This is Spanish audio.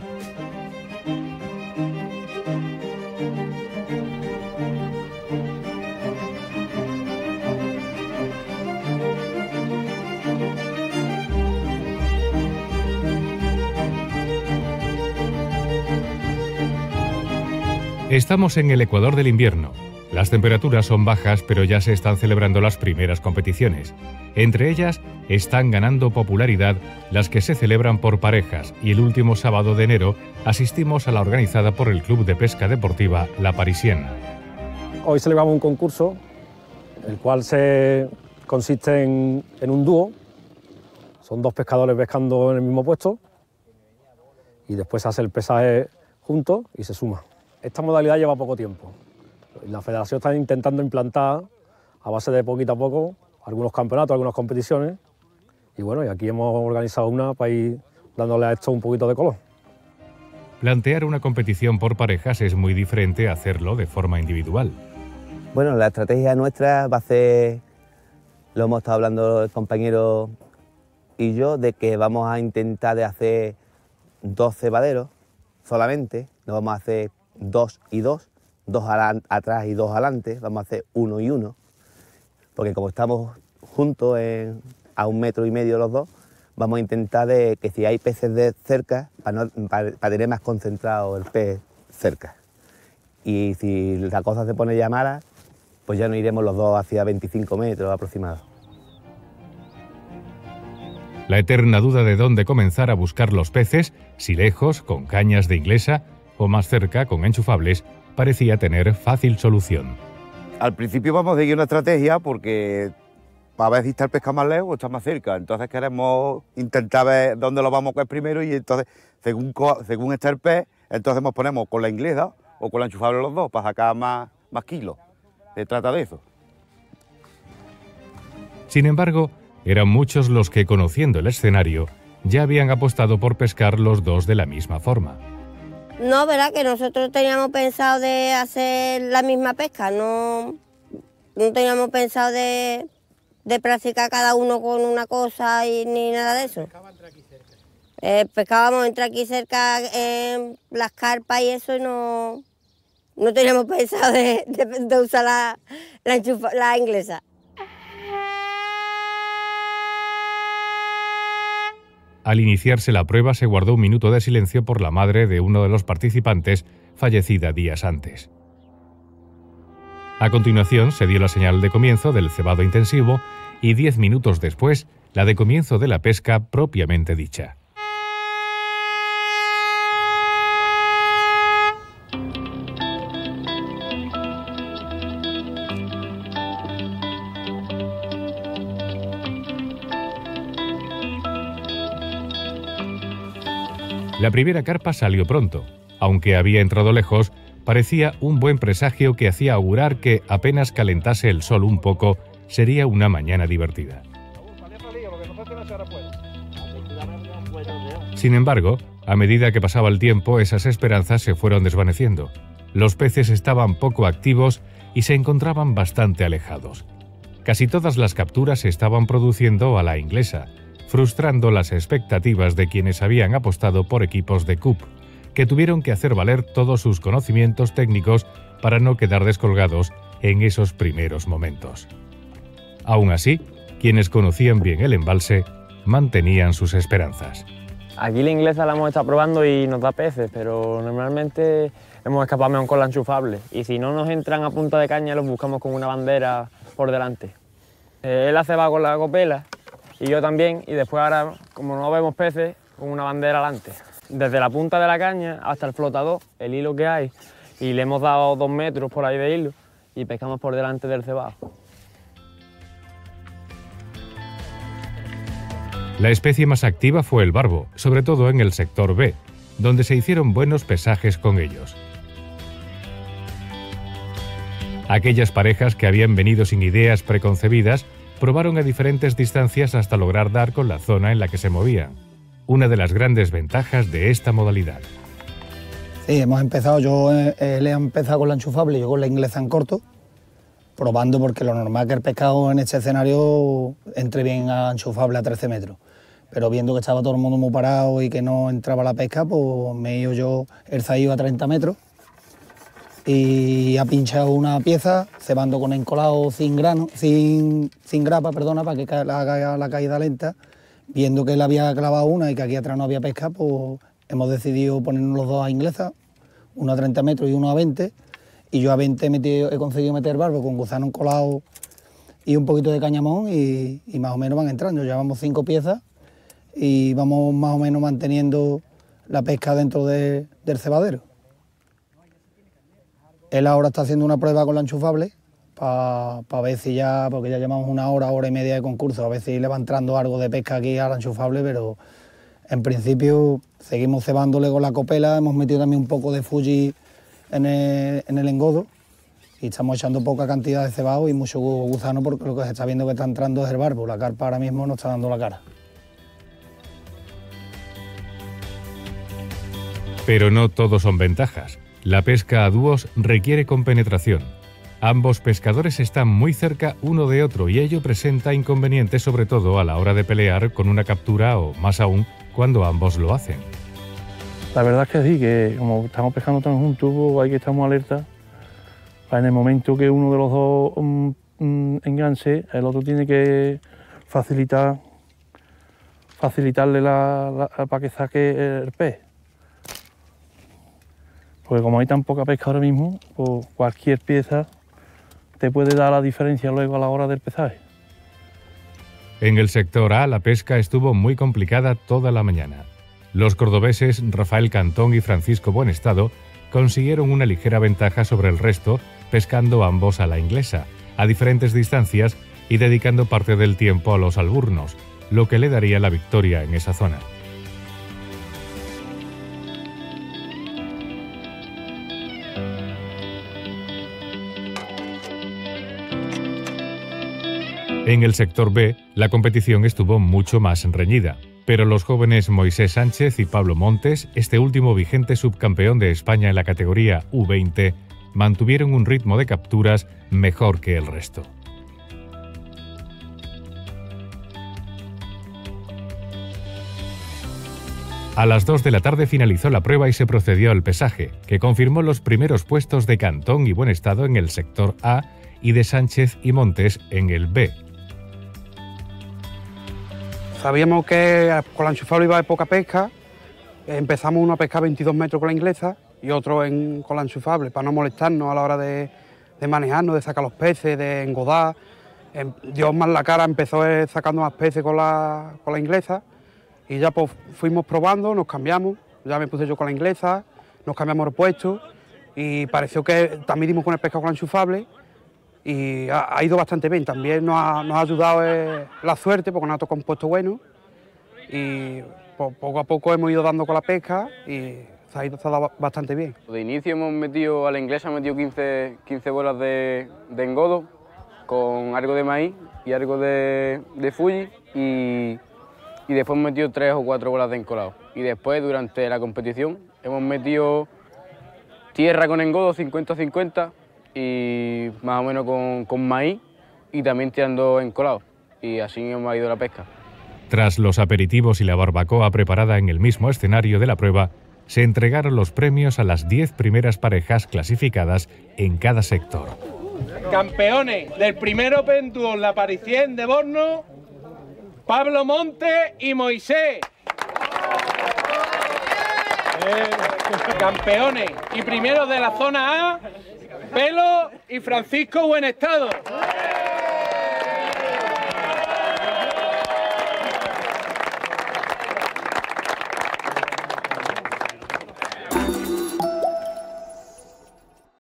Estamos en el Ecuador del invierno. Las temperaturas son bajas, pero ya se están celebrando las primeras competiciones. Entre ellas, están ganando popularidad las que se celebran por parejas, y el último sábado de enero asistimos a la organizada por el Club de Pesca Deportiva La Parisienne. Hoy celebramos un concurso, el cual consiste en un dúo. Son dos pescadores pescando en el mismo puesto y después se hace el pesaje juntos y se suma. Esta modalidad lleva poco tiempo. La federación está intentando implantar, a base de poquito a poco, algunos campeonatos, algunas competiciones. Y bueno, y aquí hemos organizado una para ir dándole a esto un poquito de color. Plantear una competición por parejas es muy diferente a hacerlo de forma individual. Bueno, la estrategia nuestra va a ser, lo hemos estado hablando el compañero y yo, de que vamos a intentar de hacer 2 cebaderos solamente, no vamos a hacer 2 y 2, 2 atrás y 2 adelante, vamos a hacer 1 y 1, porque como estamos juntos a 1,5 metros los dos, vamos a intentar de que si hay peces de cerca, para tener más concentrado el pez cerca. Y si la cosa se pone ya mala, pues ya nos iremos los dos hacia 25 metros aproximados. La eterna duda de dónde comenzar a buscar los peces, si lejos, con cañas de inglesa, o más cerca, con enchufables, parecía tener fácil solución. Al principio vamos a seguir una estrategia porque a ver si está el pescado más lejos o está más cerca. Entonces queremos intentar ver dónde lo vamos a coger primero y entonces, según está el pez, entonces nos ponemos con la inglesa o con la enchufable los dos para sacar más kilos. Se trata de eso. Sin embargo, eran muchos los que, conociendo el escenario, ya habían apostado por pescar los dos de la misma forma. No, verdad que nosotros teníamos pensado de hacer la misma pesca, no teníamos pensado de practicar cada uno con una cosa ni nada de eso. Pescábamos entre aquí cerca en las carpas y eso, y no teníamos pensado de usar la inglesa. Al iniciarse la prueba se guardó un minuto de silencio por la madre de uno de los participantes, fallecida días antes. A continuación se dio la señal de comienzo del cebado intensivo y 10 minutos después la de comienzo de la pesca propiamente dicha. La primera carpa salió pronto. Aunque había entrado lejos, parecía un buen presagio que hacía augurar que, apenas calentase el sol un poco, sería una mañana divertida. Sin embargo, a medida que pasaba el tiempo, esas esperanzas se fueron desvaneciendo. Los peces estaban poco activos y se encontraban bastante alejados. Casi todas las capturas se estaban produciendo a la inglesa, frustrando las expectativas de quienes habían apostado por equipos de CUP, que tuvieron que hacer valer todos sus conocimientos técnicos para no quedar descolgados en esos primeros momentos. Aún así, quienes conocían bien el embalse mantenían sus esperanzas. Aquí la inglesa la hemos estado probando y nos da peces, pero normalmente hemos escapado mejor con la enchufable. Y si no nos entran a punta de caña, los buscamos con una bandera por delante. Él hace va con la copela y yo también, y después ahora, como no vemos peces, con una bandera adelante. Desde la punta de la caña hasta el flotador, el hilo que hay, y le hemos dado 2 metros por ahí de hilo y pescamos por delante del cebado. La especie más activa fue el barbo, sobre todo en el sector B, donde se hicieron buenos pesajes con ellos. Aquellas parejas que habían venido sin ideas preconcebidas probaron a diferentes distancias hasta lograr dar con la zona en la que se movían. Una de las grandes ventajas de esta modalidad. Sí, hemos empezado, él ha empezado con la enchufable, yo con la inglesa en corto, probando porque lo normal es que el pescado en este escenario entre bien a enchufable a 13 metros. pero viendo que estaba todo el mundo muy parado y que no entraba la pesca, pues me he ido yo el zaído a 30 metros y ha pinchado una pieza, cebando con encolado sin grapa, para que haga la caída lenta. Viendo que él había clavado una y que aquí atrás no había pesca, pues hemos decidido ponernos los dos a inglesa, uno a 30 metros y uno a 20, y yo a 20 he conseguido meter barbo con gusano encolado y un poquito de cañamón y más o menos van entrando. Llevamos 5 piezas y vamos más o menos manteniendo la pesca dentro del cebadero. Él ahora está haciendo una prueba con la enchufable para ver si ya, porque ya llevamos una hora y media de concurso, a ver si le va entrando algo de pesca aquí a la enchufable, pero en principio seguimos cebándole con la copela, hemos metido también un poco de Fuji en el engodo y estamos echando poca cantidad de cebado y mucho gusano porque lo que se está viendo que está entrando es el barbo, la carpa ahora mismo no está dando la cara. Pero no todo son ventajas. La pesca a dúos requiere compenetración. Ambos pescadores están muy cerca uno de otro y ello presenta inconvenientes, sobre todo a la hora de pelear con una captura o, más aún, cuando ambos lo hacen. La verdad es que sí, que como estamos pescando todos juntos, pues hay que estar muy alerta. En el momento que uno de los dos enganche, el otro tiene que facilitarle para que saque el pez. Porque como hay tan poca pesca ahora mismo, pues cualquier pieza te puede dar la diferencia luego a la hora del pesaje. En el sector A la pesca estuvo muy complicada toda la mañana. Los cordobeses Rafael Cantón y Francisco Buenestado consiguieron una ligera ventaja sobre el resto, pescando ambos a la inglesa, a diferentes distancias y dedicando parte del tiempo a los alburnos, lo que le daría la victoria en esa zona. En el sector B, la competición estuvo mucho más reñida, pero los jóvenes Moisés Sánchez y Pablo Montes, este último vigente subcampeón de España en la categoría U20, mantuvieron un ritmo de capturas mejor que el resto. A las 2 de la tarde finalizó la prueba y se procedió al pesaje, que confirmó los primeros puestos de Cantón y Buenestado en el sector A y de Sánchez y Montes en el B. Sabíamos que con la enchufable iba a haber poca pesca, empezamos uno a pescar 22 metros con la inglesa y otro con la enchufable, para no molestarnos a la hora de manejarnos, de sacar los peces, de engodar. Dios más la cara empezó sacando más peces con la inglesa y ya pues fuimos probando, nos cambiamos, ya me puse yo con la inglesa, nos cambiamos el puesto y pareció que también dimos con el pescado con la enchufable. Y ha ido bastante bien, también nos ha ayudado la suerte porque nos ha tocado un puesto bueno y poco a poco hemos ido dando con la pesca y se ha ido bastante bien. De inicio hemos metido a la inglesa 15 bolas de engodo con algo de maíz y algo de Fuji y después hemos metido 3 o 4 bolas de encolado. Y después durante la competición hemos metido tierra con engodo 50-50 y más o menos con maíz y también tirando encolado y así hemos ido a la pesca. Tras los aperitivos y la barbacoa preparada en el mismo escenario de la prueba, se entregaron los premios a las 10 primeras parejas clasificadas en cada sector. Campeones del primer Open Duo La Parisien de Borno, Pablo Montes y Moisés. Campeones y primeros de la zona A, Pelo y Francisco Buenestado.